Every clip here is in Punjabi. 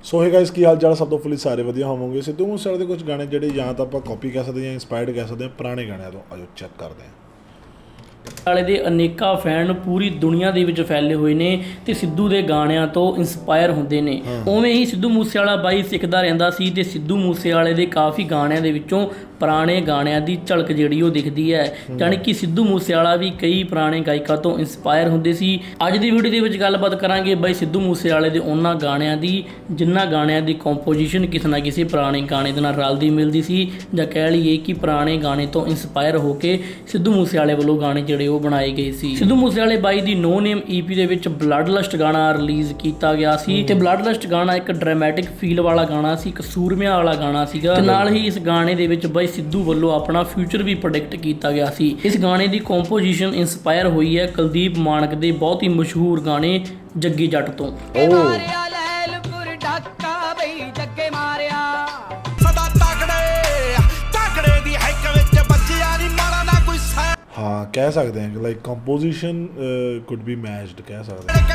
सो है गाइस की हाल चाल सब तो फुली सारे वधिया होवोगे। सिद्धू मूसेवाले के कुछ गाने ਜਿਹੜੇ ਜਾਂ ਤਾਂ ਆਪਾਂ ਕਾਪੀ ਕਹਿ ਸਕਦੇ ਹਾਂ, ਇੰਸਪਾਇਰਡ ਕਹਿ ਸਕਦੇ ਹਾਂ ਪੁਰਾਣੇ ਗਾਣਿਆਂ ਤੋਂ। ਆਜੋ ਚੈੱਕ ਕਰਦੇ ਹਾਂ। ਵਾਲੇ ਦੇ ਅਨੇਕਾਂ ਫੈਨ ਪੂਰੀ ਦੁਨੀਆ ਦੇ ਵਿੱਚ ਫੈਲੇ ਹੋਏ ਨੇ ਤੇ ਸਿੱਧੂ ਦੇ ਗਾਣਿਆਂ ਤੋਂ ਇੰਸਪਾਇਰ ਹੁੰਦੇ ਨੇ। ਉਵੇਂ ਹੀ ਸਿੱਧੂ ਮੂਸੇਵਾਲਾ ਬਾਈ ਸਿੱਖਦਾ ਰਹਿੰਦਾ ਸੀ ਤੇ ਸਿੱਧੂ ਮੂਸੇਵਾਲੇ ਦੇ ਕਾਫੀ ਗਾਣਿਆਂ ਦੇ ਵਿੱਚੋਂ ਪੁਰਾਣੇ ਗਾਣਿਆਂ ਦੀ ਝਲਕ ਜਿਹੜੀ ਉਹ ਦਿਖਦੀ ਹੈ। ਜਾਣੀ ਕਿ ਸਿੱਧੂ ਮੂਸੇਵਾਲਾ ਵੀ ਕਈ ਪੁਰਾਣੇ ਗਾਇਕਾਂ ਤੋਂ ਇੰਸਪਾਇਰ ਹੁੰਦੇ ਸੀ। ਅੱਜ ਦੀ ਵੀਡੀਓ ਦੇ ਵਿੱਚ ਗੱਲਬਾਤ ਕਰਾਂਗੇ ਬਾਈ ਸਿੱਧੂ ਮੂਸੇਵਾਲੇ ਦੇ ਉਹਨਾਂ ਗਾਣਿਆਂ ਦੀ ਜਿਨ੍ਹਾਂ ਗਾਣਿਆਂ ਦੀ ਕੰਪੋਜੀਸ਼ਨ ਕਿਸੇ ਨਾ ਕਿਸੇ ਪੁਰਾਣੇ ਗਾਣੇ ਦੇ ਨਾਲ ਰਲਦੀ ਮਿਲਦੀ ਸੀ, ਜਾਂ ਕਹਿ ਲਈਏ ਕਿ ਪੁਰਾਣੇ ਗਾਣੇ ਤੋਂ ਇੰਸਪਾਇਰ ਹੋ ਕੇ ਸਿੱਧੂ ਮੂਸੇਵਾਲੇ ਵੱਲੋਂ ਗਾਣੇ ਜਿਹੜੇ ਉਹ ਬਣਾਏ ਗਏ ਸੀ। ਸਿੱਧੂ ਮੂਸੇਵਾਲੇ ਬਾਈ ਦੀ ਨੋ ਨੇਮ ਈਪੀ ਦੇ ਵਿੱਚ ਬਲੱਡ ਲਸਟ ਗਾਣਾ ਰਿਲੀਜ਼ ਕੀਤਾ ਗਿਆ ਸੀ ਤੇ ਬਲੱਡ ਲਸਟ ਗਾਣਾ ਇੱਕ ਡਰਾਮੈਟਿਕ ਫੀਲ ਵਾਲਾ ਗਾਣਾ ਸੀ, ਇੱਕ ਸੂਰਮਿਆਂ ਵਾਲਾ ਗਾਣਾ ਸੀਗਾ। ਤੇ ਨਾਲ ਹੀ ਇਸ ਗਾਣੇ ਦੇ ਵਿੱਚ ਬਾਈ ਸਿੱਧੂ ਵੱਲੋਂ ਆਪਣਾ ਫਿਊਚਰ ਵੀ ਪ੍ਰੈਡਿਕਟ ਕੀਤਾ ਗਿਆ ਸੀ। ਇਸ ਗਾਣੇ ਦੀ ਕੰਪੋਜੀਸ਼ਨ ਇੰਸਪਾਇਰ ਹੋਈ ਹੈ ਕੁਲਦੀਪ ਮਾਨਕ ਦੇ ਬਹੁਤ ਹੀ ਮਸ਼ਹੂਰ ਗਾਣੇ ਜੱਗੀ ਜੱਟ ਤੋਂ। हाँ कह सकते हैं like composition could be matched कह सकते हैं।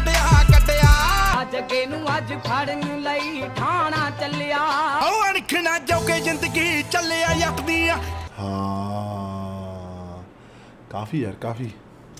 हाँ काफ़ी यार काफ़ी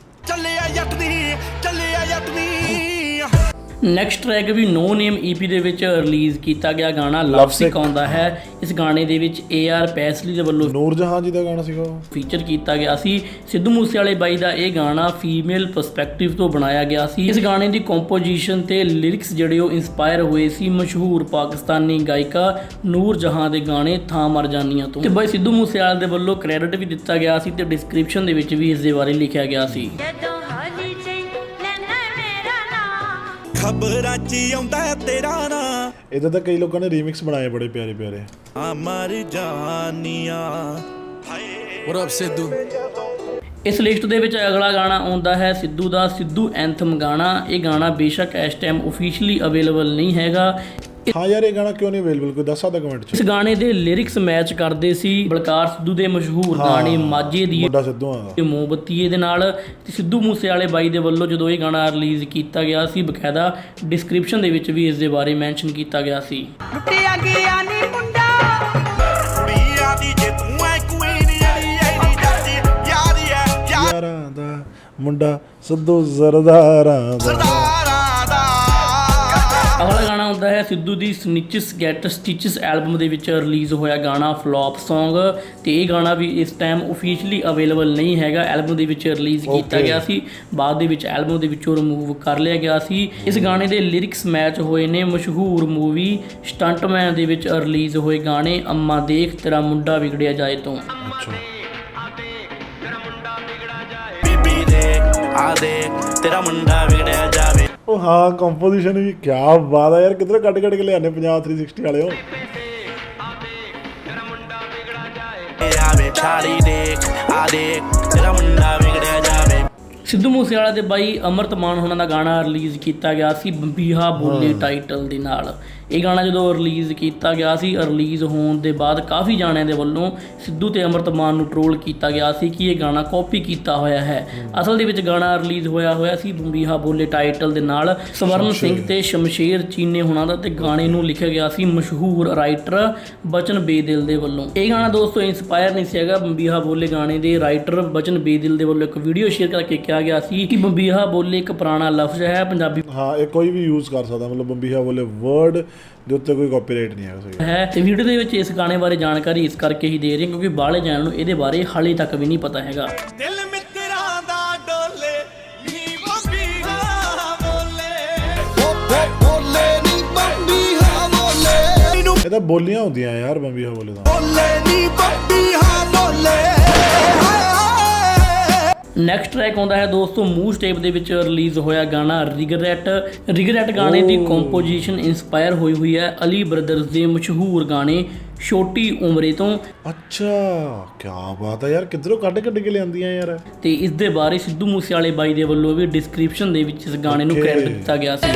ਨੈਕਸਟ ਟਰੈਕ ਵੀ ਨੋ ਨੇਮ ਈਪੀ ਦੇ ਵਿੱਚ ਰਿਲੀਜ਼ ਕੀਤਾ ਗਿਆ ਗਾਣਾ ਲਵ ਸਿਕ ਆਉਂਦਾ ਹੈ। ਇਸ ਗਾਣੇ ਦੇ ਵਿੱਚ AR ਪੈਸਲੀ ਦੇ ਵੱਲੋਂ ਨੂਰ ਜਹਾਂ ਜੀ ਦਾ ਗਾਣਾ ਸੀਗਾ ਫੀਚਰ ਕੀਤਾ ਗਿਆ ਸੀ। ਸਿੱਧੂ ਮੂਸੇਵਾਲੇ ਬਾਈ ਦਾ ਇਹ ਗਾਣਾ ਫੀਮੇਲ ਪਰਸਪੈਕਟਿਵ ਤੋਂ ਬਣਾਇਆ ਗਿਆ ਸੀ। ਇਸ ਗਾਣੇ ਦੀ ਕੰਪੋਜੀਸ਼ਨ ਤੇ ਲਿਰਿਕਸ ਜਿਹੜੇ ਉਹ ਇੰਸਪਾਇਰ ਹੋਏ ਸੀ ਮਸ਼ਹੂਰ ਪਾਕਿਸਤਾਨੀ ਗਾਇਕਾ ਨੂਰ ਜਹਾਂ ਦੇ ਗਾਣੇ ਥਾਂ ਮਰ ਜਾਨੀਆਂ ਤੋਂ। ਤੇ ਬਾਈ ਸਿੱਧੂ ਮੂਸੇਵਾਲੇ ਦੇ ਵੱਲੋਂ ਕ੍ਰੈਡਿਟ ਵੀ ਦਿੱਤਾ ਗਿਆ ਸੀ ਤੇ ਡਿਸਕ੍ਰਿਪਸ਼ਨ ਦੇ ਵਿੱਚ ਵੀ ਇਸ ਦੇ ਬਾਰੇ ਲਿਖਿਆ ਗਿਆ ਸੀ। ਖਬਰਾਂ 'ਚ ਆਉਂਦਾ ਤੇਰਾ ਨਾਂ। ਇਹਦਾ ਤਾਂ ਕਈ ਲੋਕਾਂ ਨੇ ਰੀਮਿਕਸ ਬਣਾਏ ਬੜੇ ਪਿਆਰੇ ਪਿਆਰੇ। ਅਮਰ ਜਾਨੀਆਂ What up ਸਿੱਧੂ। ਇਸ ਲਿਸਟ ਦੇ ਵਿੱਚ ਅਗਲਾ ਗਾਣਾ ਆਉਂਦਾ ਹੈ ਸਿੱਧੂ ਦਾ ਸਿੱਧੂ ਐਂਥਮ ਗਾਣਾ। ਇਹ ਗਾਣਾ ਬੇਸ਼ੱਕ ਇਸ ਟਾਈਮ ਓਫੀਸ਼ੀਅਲੀ ਅਵੇਲੇਬਲ ਨਹੀਂ ਹੈਗਾ। हाँ यार ये गाना क्यों नहीं अवेलेबल कोई दस सकदा कमेंट च। इस गाने दे लिरिक्स मैच करते सी बलकार सिद्धू दे मशहूर गाने माझे दी मोमबत्ती दे नाल। सिद्धू मूसेवाले बाई दे वल्लों जदों ये गाना रिलीज़ किया गया सी बकायदा डिस्क्रिप्शन दे विच भी इस दे बारे मैंशन किया गया सी। मुंडा सिद्धू ज़रदारां दा। अगला गाना होता है सिद्धू दी स्निचस गेट स्टिचस एल्बम दे विच रिलीज़ होया गाना फ्लॉप सॉन्ग। ते ये गाना भी इस टाइम ओफिशियली अवेलेबल नहीं हैगा। एल्बम दे विच रिलीज़ किया गया सी, बाद दे विच एल्बम दे विचों रिमूव कर लिया गया सी। इस गाने दे लिरिक्स मैच होए ने मशहूर मूवी स्टंटमैन दे विच रिलीज़ होए गाने अम्मा देख तेरा मुंडा बिगड़िया जाए तो। तेरा मुंडा बिगड़िया जावे। ओ हाँ कंपोजिशन भी क्या बात है यार, किधर कट कट के ले आने पंजाब 360 वाले हो। सिद्धू मूसेवाला दे बाई अमृत मान होना दा गाना रिलीज़ किया गया सी बंबीहा बोले टाइटल दे नाल। ये गाना जो रिलीज़ किया गया सी रिलीज़ होने के बाद काफ़ी जाने के वलों सिद्धू ते अमृत मान नूं ट्रोल किया गया सी कि ये गाना कॉपी किया होया है। असल दे विच गाना रिलीज़ होया होया सी बंबीहा बोले टाइटल दे नाल स्वर्ण सिंह ते शमशेर चीने होना दा ते गाने नूं लिखिया गया सी मशहूर राइटर बचन बेदिल दे वलों। ये गाना दोस्तों इंस्पायर नहीं सीगा बंबीहा बोले गाने दे राइटर बचन बेदिल दे वलों एक वीडियो शेयर करके कहा गया सी कि बंबीहा बोले एक पुराना लफ्ज़ है पंजाबी। हाँ ये कोई भी यूज़ कर सकता, मतलब बंबीहा बोले वर्ड ਦੇ ਉੱਤੇ ਕੋਈ ਕਾਪੀਰਾਈਟ ਨਹੀਂ ਹੈ। ਤੇ ਵੀਡੀਓ ਦੇ ਵਿੱਚ ਇਸ ਗਾਣੇ ਬਾਰੇ ਜਾਣਕਾਰੀ ਇਸ ਕਰਕੇ ਹੀ ਦੇ ਰਹੇ ਕਿਉਂਕਿ ਬਾਹਲੇ ਜਾਣਨ ਨੂੰ ਇਹਦੇ ਬਾਰੇ ਹਾਲੇ ਤੱਕ ਵੀ ਨਹੀਂ ਪਤਾ ਹੈਗਾ। ਦਿਲ ਮਿੱਤਰਾਂ ਦਾ ਡੋਲੇ ਨੀ ਬੰਬੀਹਾ ਬੋਲੇ ਬੋਲੇ ਨੀ ਬੰਬੀਹਾ ਬੋਲੇ। ਇਹ ਤਾਂ ਬੋਲੀਆਂ ਹੁੰਦੀਆਂ ਯਾਰ ਬੰਬੀਹਾ ਬੋਲੇ ਦਾ। ਬੋਲੇ ਨੀ ਬੰਬੀਹਾ ਬੋਲੇ। ਨੈਕਸਟ ਟਰੈਕ ਆਉਂਦਾ ਹੈ ਦੋਸਤੋ ਮੂਵ ਸਟੇਪ ਦੇ ਵਿੱਚ ਰਿਲੀਜ਼ ਹੋਇਆ ਗਾਣਾ ਰਿਗਰੈਟ ਗਾਣੇ ਦੀ ਕੰਪੋਜੀਸ਼ਨ ਇੰਸਪਾਇਰ ਹੋਈ ਹੈ ਅਲੀ ਬ੍ਰਦਰਸ ਦੇ ਮਸ਼ਹੂਰ ਗਾਣੇ ਛੋਟੀ ਉਮਰੇ ਤੋਂ। ਅੱਛਾ ਕੀ ਬਾਤ ਹੈ ਯਾਰ, ਕਿੱਧਰੋਂ ਕੱਢ ਕੇ ਲਿਆਂਦੀਆਂ ਯਾਰ। ਤੇ ਇਸ ਦੇ ਬਾਰੇ ਸਿੱਧੂ ਮੂਸੇਵਾਲੇ ਬਾਈ ਦੇ ਵੱਲੋਂ ਵੀ ਡਿਸਕ੍ਰਿਪਸ਼ਨ ਦੇ ਵਿੱਚ ਇਸ ਗਾਣੇ ਨੂੰ ਕ੍ਰੈਡਿਟ ਦਿੱਤਾ ਗਿਆ ਸੀ।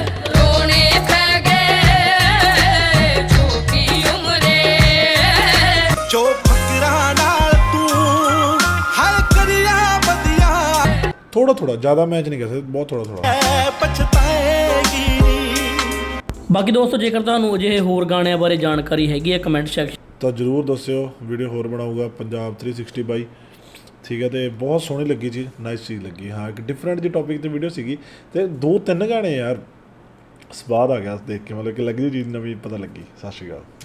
थोड़ा थोड़ा ज़्यादा मैच नहीं कर सकते, बहुत थोड़ा थोड़ा। ਬਾਕੀ ਦੋਸਤੋ ਜੇਕਰ ਤੁਹਾਨੂੰ ਅਜਿਹੇ ਹੋਰ ਗਾਣਿਆਂ ਬਾਰੇ ਜਾਣਕਾਰੀ ਹੈਗੀ ਹੈ ਕਮੈਂਟ ਸੈਕਸ਼ਨ ਤਾਂ ਜ਼ਰੂਰ ਦੱਸਿਓ, ਵੀਡੀਓ ਹੋਰ ਬਣਾਊਗਾ ਪੰਜਾਬ 360 ਬਾਈ। ਠੀਕ ਹੈ, ਅਤੇ ਬਹੁਤ ਸੋਹਣੀ ਲੱਗੀ ਚੀਜ਼, ਨਾਈਸ ਚੀਜ਼ ਲੱਗੀ। ਹਾਂ, ਇੱਕ ਡਿਫਰੈਂਟ ਜਿਹੀ ਟੌਪਿਕ 'ਤੇ ਵੀਡੀਓ ਸੀਗੀ, ਅਤੇ 2-3 ਗਾਣੇ ਯਾਰ ਸਵਾਦ ਆ ਗਿਆ ਦੇਖ ਕੇ, ਮਤਲਬ ਕਿ ਲੱਗਦੀ ਚੀਜ਼ ਨਵੀਂ ਪਤਾ ਲੱਗੀ। ਸਤਿ ਸ਼੍ਰੀ ਅਕਾਲ।